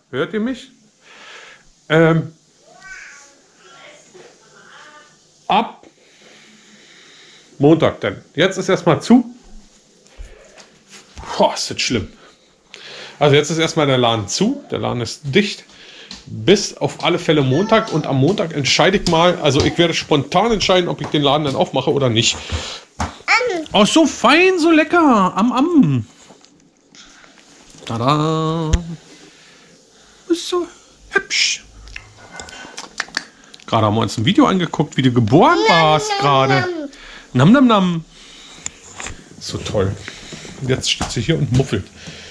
Hört ihr mich? Ab Montag dann. Jetzt ist erstmal zu. Boah, ist das schlimm. Also jetzt ist erstmal der Laden zu. Der Laden ist dicht. Bis auf alle Fälle Montag. Und am Montag entscheide ich mal, also ich werde spontan entscheiden, ob ich den Laden dann aufmache oder nicht. Oh, so fein, so lecker. Am. Tada. Ist so hübsch. Gerade haben wir uns ein Video angeguckt, wie du geboren warst gerade. Nam nam nam. So toll. Und jetzt steht sie hier und muffelt.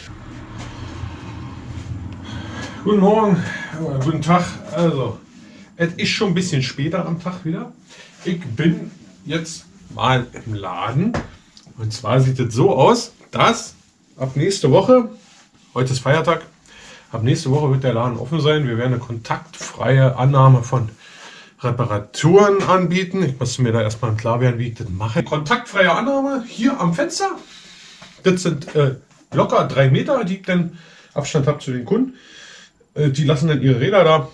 Guten Morgen, guten Tag. Also, es ist schon ein bisschen später am Tag wieder. Ich bin jetzt mal im Laden. Und zwar sieht es so aus, dass ab nächste Woche, heute ist Feiertag, ab nächste Woche wird der Laden offen sein. Wir werden eine kontaktfreie Annahme von Reparaturen anbieten. Ich muss mir da erstmal klar werden, wie ich das mache. Kontaktfreie Annahme hier am Fenster. Das sind locker 3 Meter, die ich dann Abstand habe zu den Kunden. Die lassen dann ihre Räder da.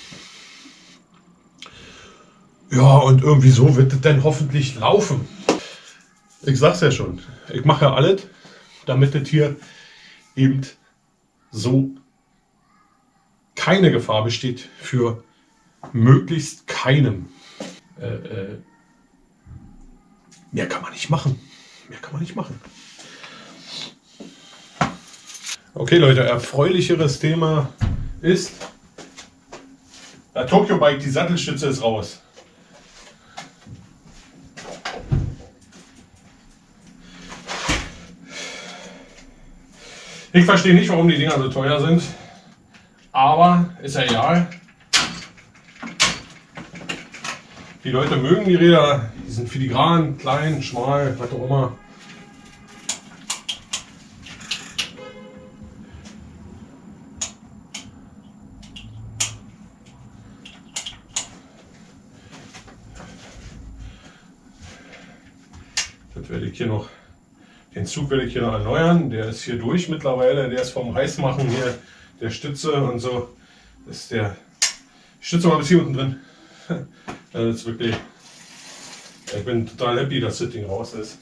Ja, und irgendwie so wird es dann hoffentlich laufen. Ich sag's ja schon, ich mache ja alles, damit das hier eben so keine Gefahr besteht für möglichst keinem. Mehr kann man nicht machen. Mehr kann man nicht machen. Okay Leute, erfreulicheres Thema ist, der Tokyo Bike, die Sattelstütze ist raus. Ich verstehe nicht, warum die Dinger so teuer sind, aber ist ja egal. Die Leute mögen die Räder, die sind filigran, klein, schmal, was auch immer. Das werde ich hier noch, den Zug werde ich hier noch erneuern. Der ist hier durch mittlerweile, der ist vom Heißmachen hier, der Stütze und so. Ist der Stütze mal bis hier unten drin. Das ist wirklich, ich bin total happy, dass das Ding raus ist.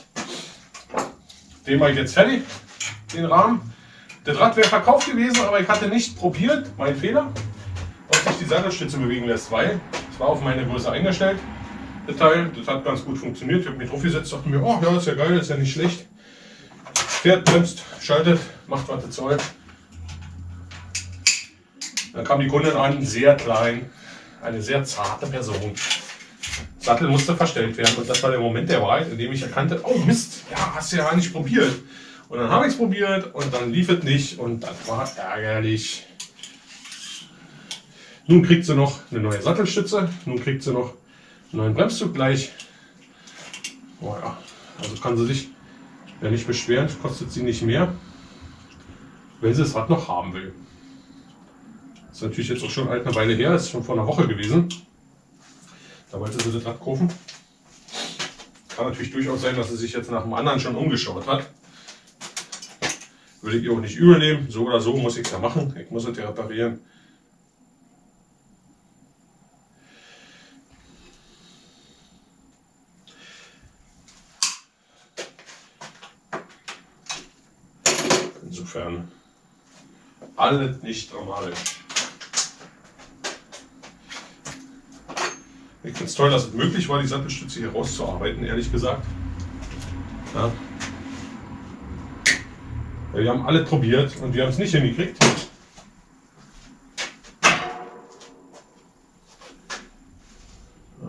Den mache ich jetzt fertig, den Rahmen. Das Rad wäre verkauft gewesen, aber ich hatte nicht probiert, mein Fehler, ob sich die Sattelstütze bewegen lässt, weil es war auf meine Größe eingestellt. Das Teil, das hat ganz gut funktioniert. Ich habe mich drauf gesetzt, dachte mir, oh ja, ist ja geil, ist ja nicht schlecht. Fährt, bremst, schaltet, macht was es soll. Dann kam die Kundin an, sehr klein, eine sehr zarte Person. Sattel musste verstellt werden und das war der Moment der Wahrheit, in dem ich erkannte, oh Mist, ja, hast du ja nicht probiert. Und dann habe ich es probiert und dann lief es nicht und das war ärgerlich. Nun kriegt sie noch eine neue Sattelstütze, nun kriegt sie noch einen neuen Bremszug gleich. Oh ja, also kann sie sich ja nicht beschweren, kostet sie nicht mehr, wenn sie das Rad noch haben will. Das ist natürlich jetzt auch schon eine Weile her, das ist schon vor einer Woche gewesen. Da wollte sie das Rad kaufen. Kann natürlich durchaus sein, dass sie sich jetzt nach dem anderen schon umgeschaut hat. Würde ich ihr auch nicht übel nehmen. So oder so muss ich es ja machen. Ich muss es ja reparieren. Insofern alles nicht dramatisch. Ich finde es toll, dass es möglich war, die Sattelstütze hier rauszuarbeiten, ehrlich gesagt. Ja. Ja, wir haben alle probiert und wir haben es nicht hingekriegt. Ja.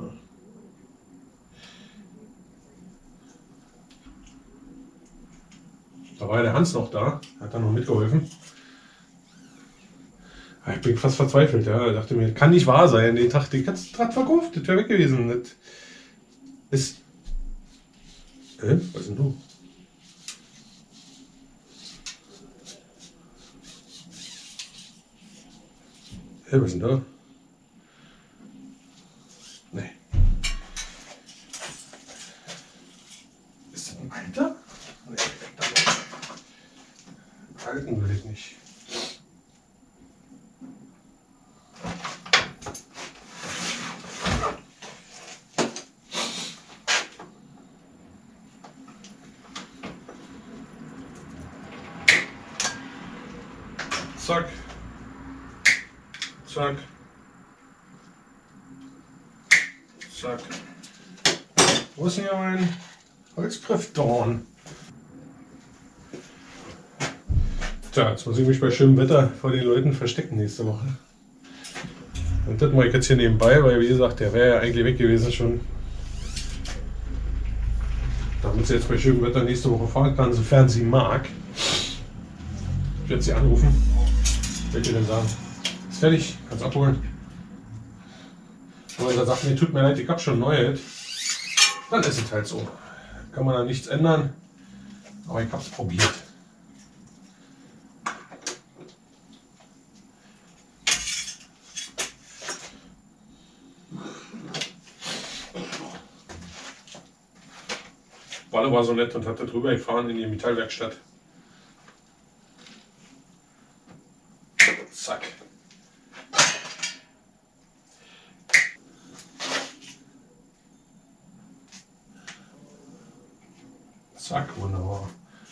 Da war ja der Hans noch da, hat dann noch mitgeholfen. Ich bin fast verzweifelt, ja. Ich dachte mir, kann nicht wahr sein. Den Tag, den ganzen Rad verkauft, das wäre weg gewesen. Das ist. Was ist denn du? Was ist denn da? Nee. Ist das ein alter? Nee, da noch. Einen alten will ich nicht. Zack. Zack. Zack. Wo ist denn hier mein Holzgriffdorn? Tja, jetzt muss ich mich bei schönem Wetter vor den Leuten verstecken nächste Woche. Und das mache ich jetzt hier nebenbei, weil wie gesagt, der wäre ja eigentlich weg gewesen schon. Damit sie jetzt bei schönem Wetter nächste Woche fahren kann, sofern sie mag. Ich werde sie anrufen. Ich werde ihr dann sagen, ist fertig, kannst abholen. Und wenn er sagt, mir tut mir leid, ich habe schon neue, dann ist es halt so. Kann man da nichts ändern, aber ich habe es probiert. Walle war so nett und hat da drüber gefahren in die Metallwerkstatt. Zack. Zack, wunderbar.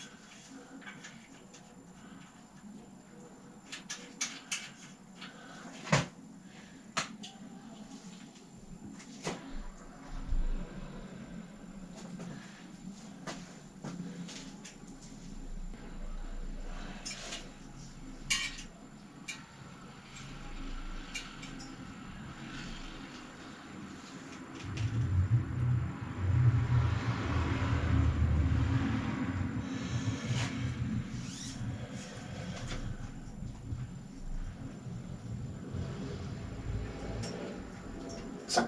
Zack.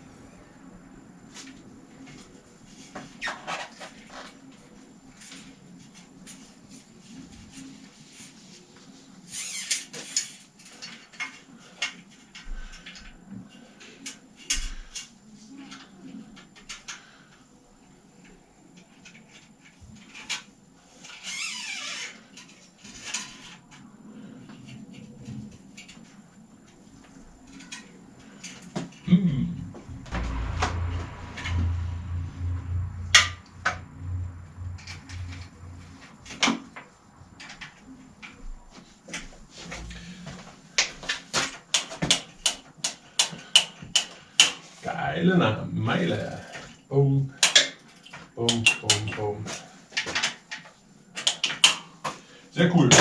Geile Meile. Boom, boom, boom, boom. Sehr cool.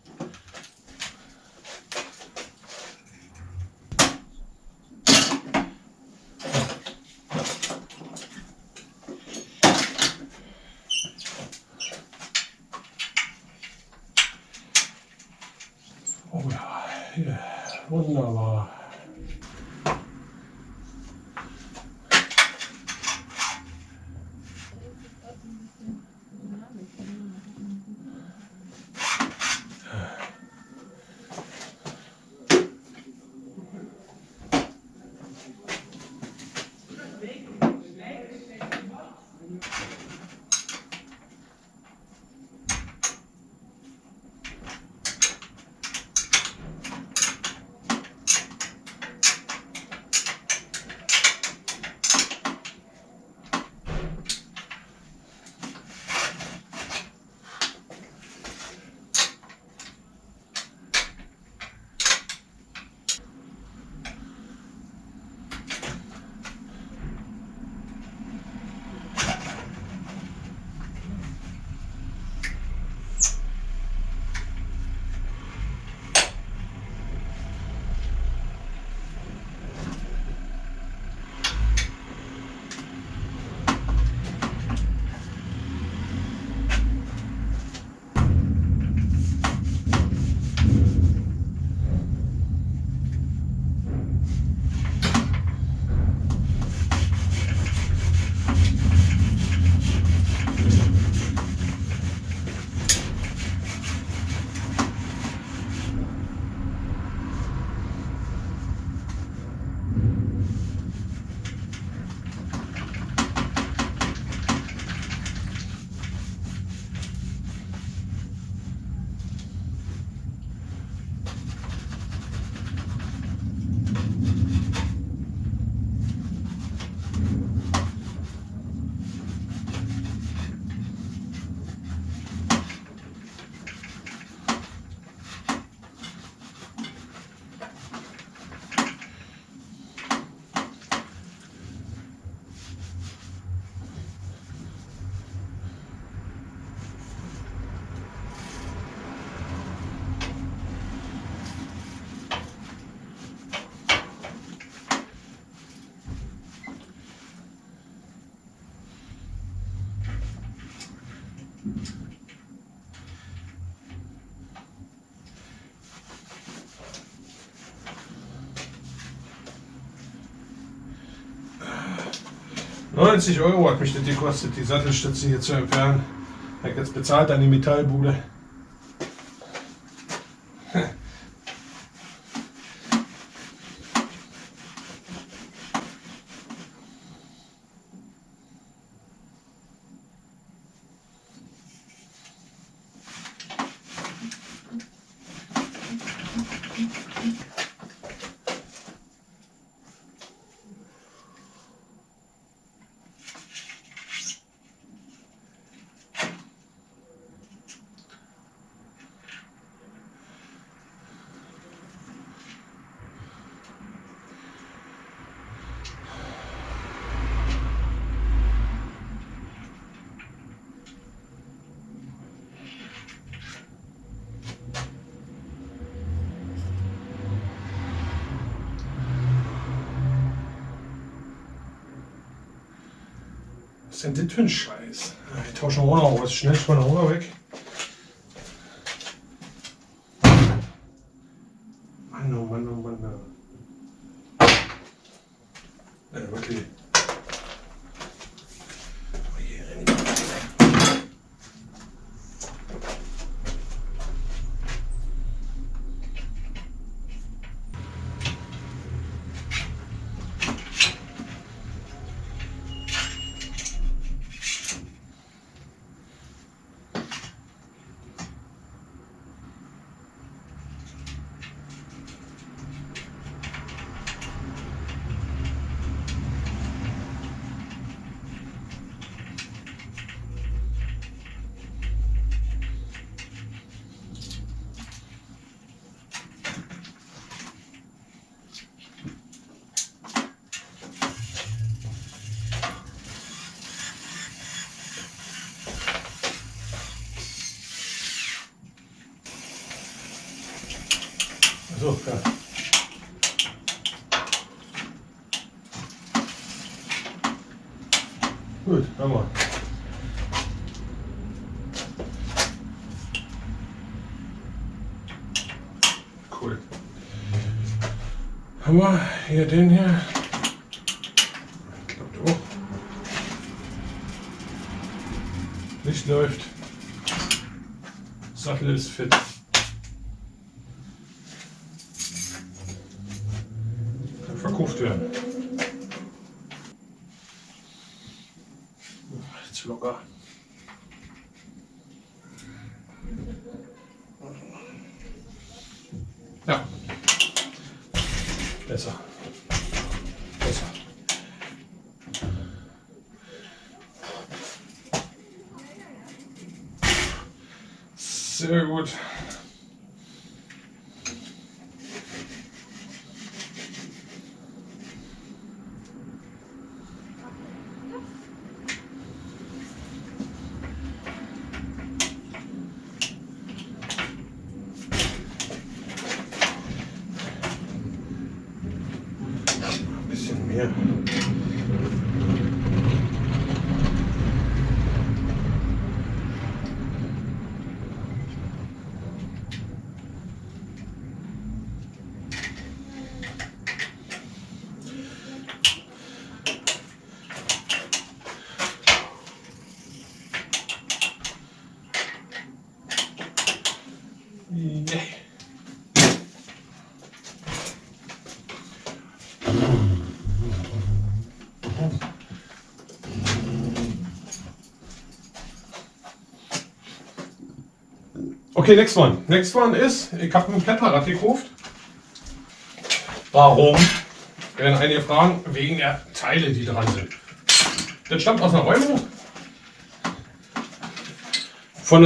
Oh ja, ja, wunderbar. 90 € hat mich das gekostet, die Sattelstütze hier zu entfernen. Ich habe jetzt bezahlt an die Metallbude. Was ist denn das für ein Scheiß? Ich tausche den Roller aus. Schnell von der Roller weg. Mann, oh Mann, oh Mann. Wirklich. So, ja. Gut, haben wir. Cool. Haben wir hier den hier. Klappt auch. Licht läuft. Sattel ist fit. Verkauft werden. Jetzt locker. Ja. Besser. Besser. Sehr gut. Mehr. Yeah. Okay, next one. Next one ist, ich habe ein Kletterrad gekauft. Warum? Werden einige fragen, wegen der Teile, die dran sind. Das stammt aus einer Räumung von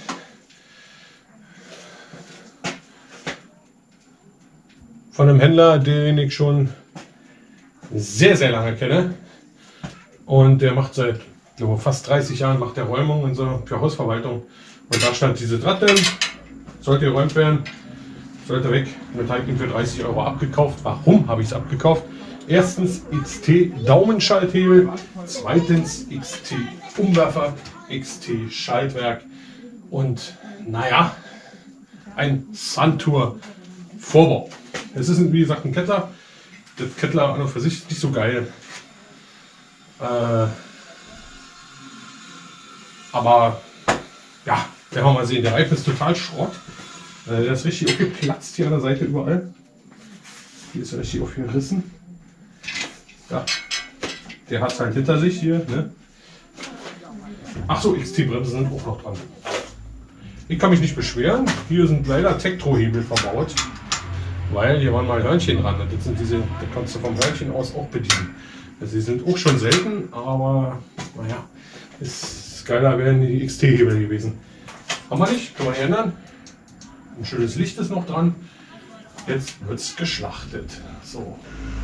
einem Händler, den ich schon sehr, sehr lange kenne. Und der macht seit, glaube, fast 30 Jahren macht der Räumung und so für Hausverwaltung. Und da stand diese Draht drin, sollte geräumt werden, sollte weg. Mit habe ich ihn für 30 € abgekauft. Warum habe ich es abgekauft? Erstens XT Daumenschalthebel, zweitens XT Umwerfer, XT Schaltwerk und naja, ein Suntour Vorbau. Es ist wie gesagt ein Kettler. Das Kettler an und für sich ist nicht so geil. Aber ja, werden wir mal sehen. Der Reifen ist total Schrott. Der ist richtig aufgeplatzt hier an der Seite überall. Hier ist er richtig aufgerissen. Ja, der hat es halt hinter sich hier. Ne? Achso, XT-Bremsen sind auch noch dran. Ich kann mich nicht beschweren. Hier sind leider Tektro-Hebel verbaut. Weil hier waren mal Hörnchen dran. Das sind diese, da kannst du vom Hörnchen aus auch bedienen. Also die sind auch schon selten, aber naja, ist geiler wären die XT-Hebel gewesen. Haben wir nicht, kann man nicht ändern. Ein schönes Licht ist noch dran. Jetzt wird es geschlachtet. So.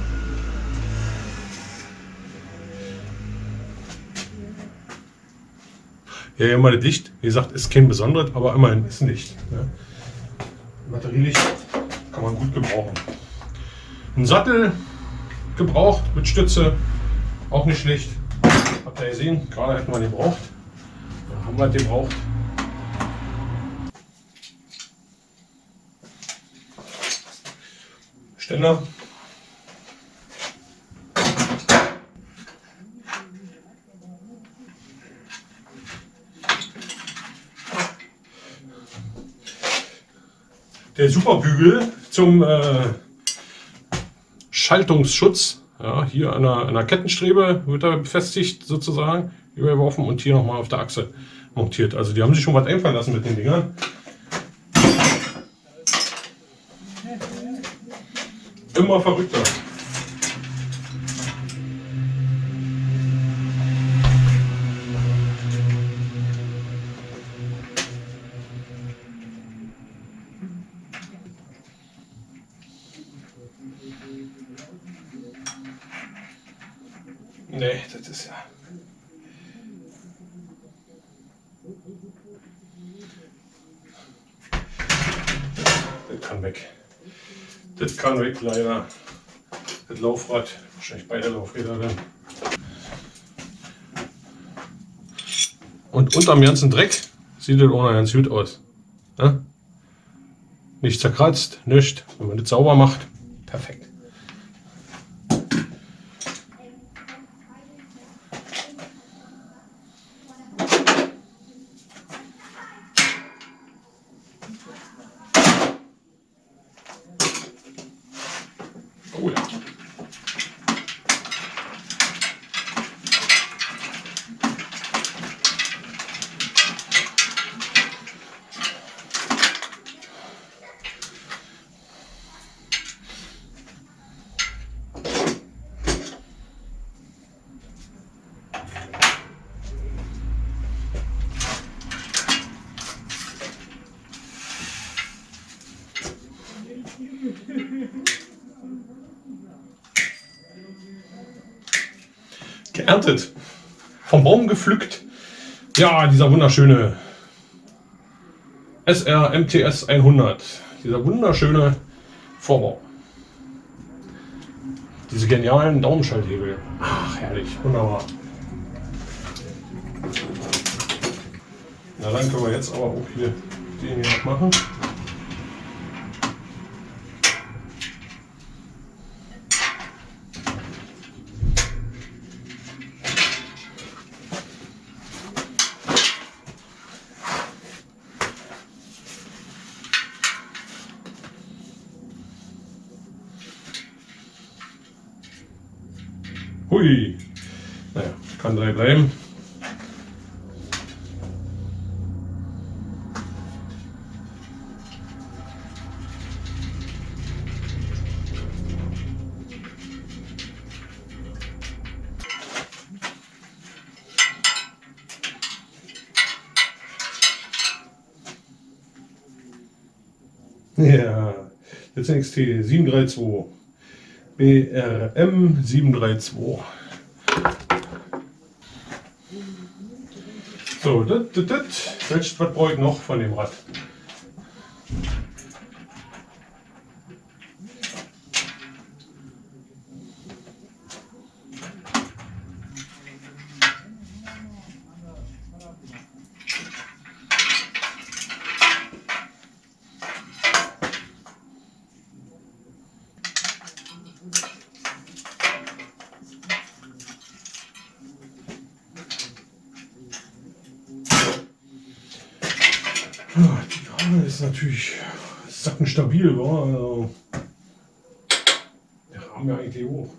Ja, hier mal das Licht, wie gesagt, ist kein besonderes, aber immerhin ist ein Licht. Ne? Batterielicht kann man gut gebrauchen. Ein Sattel gebraucht mit Stütze, auch nicht schlecht. Habt ihr gesehen, gerade hätten wir den gebraucht. Ja, haben wir den gebraucht. Ständer. Der Superbügel zum Schaltungsschutz. Ja, hier an der Kettenstrebe wird er befestigt sozusagen, überworfen und hier nochmal auf der Achse montiert. Also die haben sich schon was einfallen lassen mit den Dingern. Immer verrückter. Nee, das ist ja... Das kann weg. Das kann weg, leider. Das Laufrad, wahrscheinlich beide Laufräder dann. Und unterm ganzen Dreck sieht das auch noch ganz gut aus. Ja? Nicht zerkratzt, nichts. Wenn man das sauber macht, perfekt. Oh ja. Geerntet, vom Baum gepflückt. Ja, dieser wunderschöne SR MTS 100, dieser wunderschöne Vorbau. Diese genialen Daumenschalthebel. Ach, herrlich, wunderbar. Na, dann können wir jetzt aber auch hier den hier noch machen. Hui, naja, kann 3 bleiben. Ja, jetzt NXT 732. BRM 732. So, was brauche ich noch von dem Rad? ist natürlich sackenstabil, wa? Also, der Rahmen ja eigentlich hoch.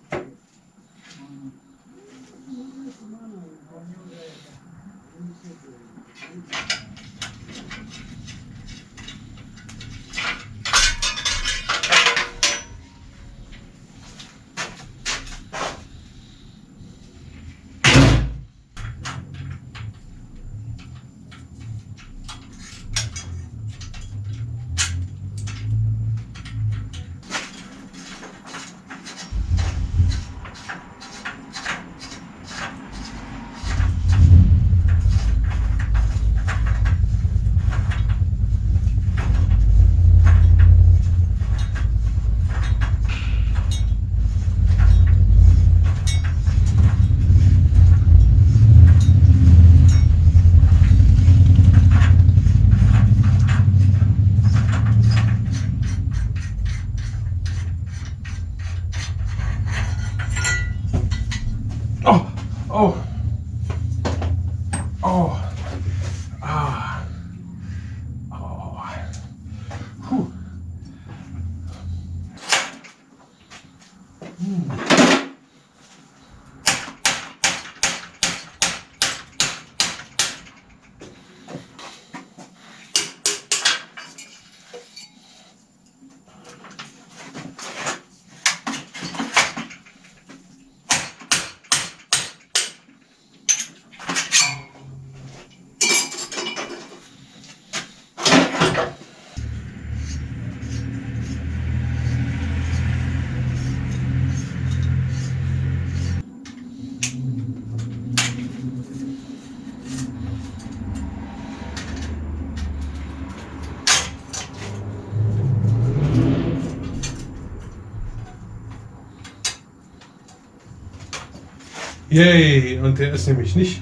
Oh, oh, oh, ah, oh, puh. Yay, und der ist nämlich nicht.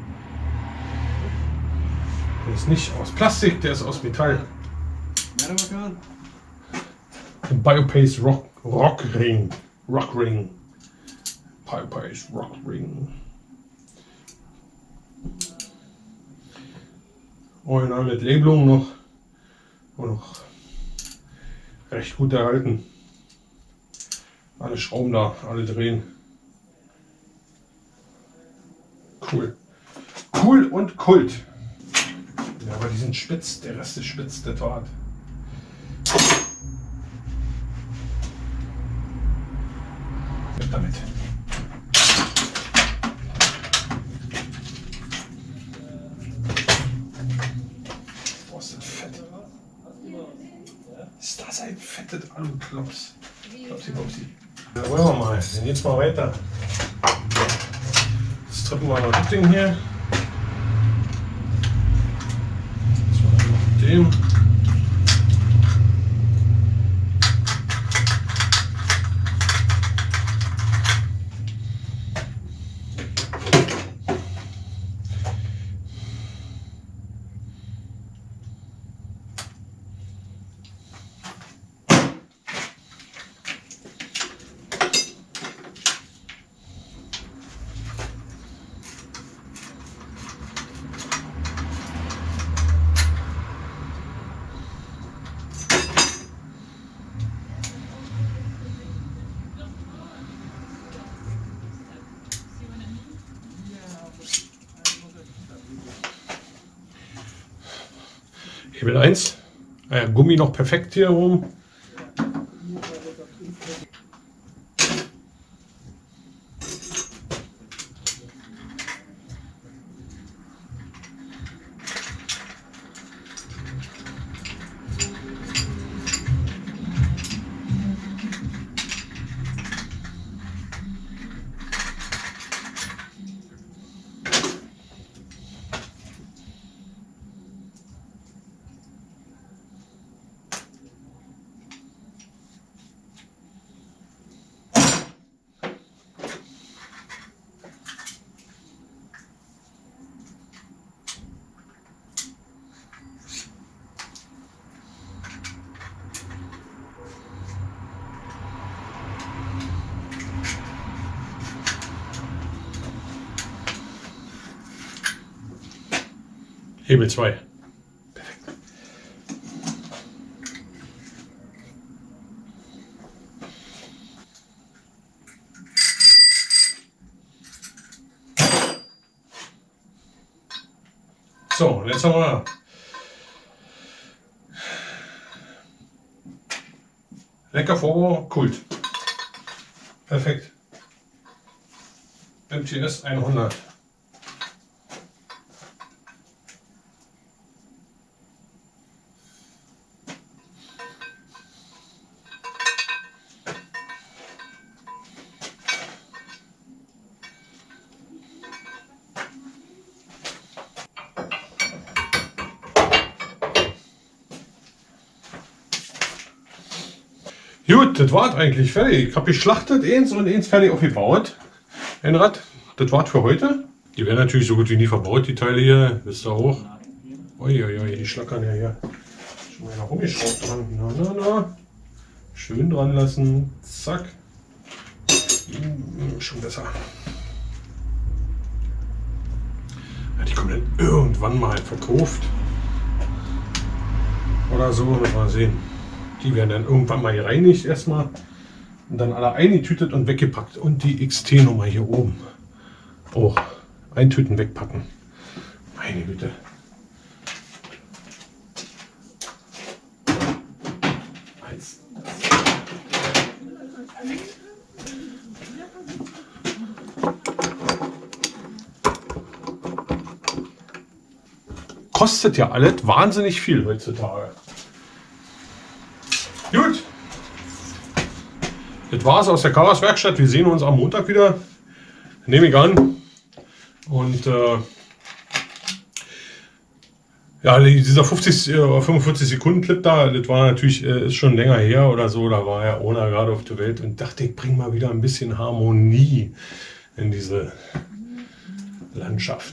Der ist nicht aus Plastik, der ist aus Metall. Ein Biopace Rock Ring. Biopace Rock Ring. Original mit Labelung noch. Und noch recht gut erhalten. Alle Schrauben da, alle drehen. Cool. Cool und Kult. Ja, aber die sind spitz, der Rest ist spitz, der Tat. Weg damit. Boah, ist das fett. Ist das ein fettet Aluklops? Klopsi, klopsi. Ja, wollen wir mal. Dann geht's mal weiter. Treppen wir noch das Ding hier. Das war noch mit dem. Hebel 1. Gummi noch perfekt hier rum. Hebel 2. Perfekt. So, und jetzt haben wir lecker Vorbau, Kult. Perfekt. MTS 100. Gut, das war eigentlich fertig. Ich habe geschlachtet, eins und eins fertig aufgebaut. Ein Rad, das war für heute. Die werden natürlich so gut wie nie verbaut, die Teile hier. Wisst ihr auch? Uiuiui, die schlackern ja hier. Schon mal rumgeschraubt dran. Na. Schön dran lassen. Zack. Schon besser. Ja, die kommen dann irgendwann mal verkauft. Oder so, mal sehen. Die werden dann irgendwann mal gereinigt erstmal und dann alle eingetütet und weggepackt. Und die XT-Nummer hier oben auch eintüten, wegpacken. Meine Güte. Kostet ja alles wahnsinnig viel heutzutage. Gut, das war's aus der Karas Werkstatt. Wir sehen uns am Montag wieder, nehme ich an. Und ja, dieser 45 Sekunden Clip da, das war natürlich ist schon länger her oder so. Da war ja Ona gerade auf der Welt und dachte, ich bringe mal wieder ein bisschen Harmonie in diese Landschaft.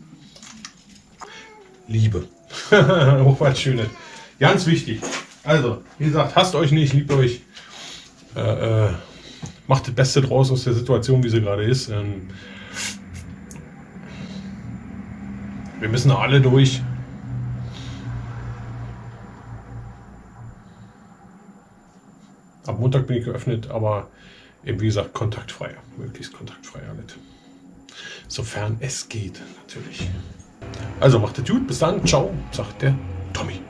Liebe, auch was Schönes, ganz wichtig. Also, wie gesagt, hasst euch nicht, liebt euch, macht das Beste draus aus der Situation, wie sie gerade ist. Wir müssen alle durch. Ab Montag bin ich geöffnet, aber eben wie gesagt kontaktfrei, möglichst kontaktfrei alles. Sofern es geht, natürlich. Also macht es gut, bis dann, ciao, sagt der Tommy.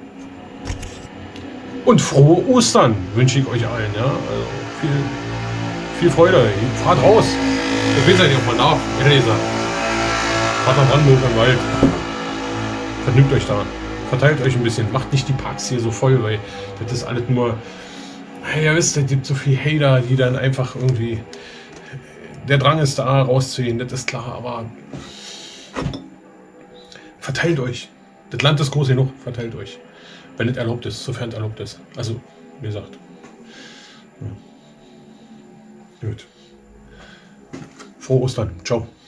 Und frohe Ostern wünsche ich euch allen. Ja? Also viel Freude. Fahrt raus. Ich will seid ihr auch mal nach. Leser. Fahrt nach Brandenburg im Wald. Vergnügt euch da. Verteilt euch ein bisschen. Macht nicht die Parks hier so voll, weil das ist alles nur. Ja, wisst ihr, es gibt so viele Hater, die dann einfach irgendwie. Der Drang ist da, rauszugehen, das ist klar, aber. Verteilt euch. Das Land ist groß genug. Verteilt euch. Wenn es erlaubt ist, sofern es erlaubt ist. Also, wie gesagt. Ja. Gut. Frohe Ostern. Ciao.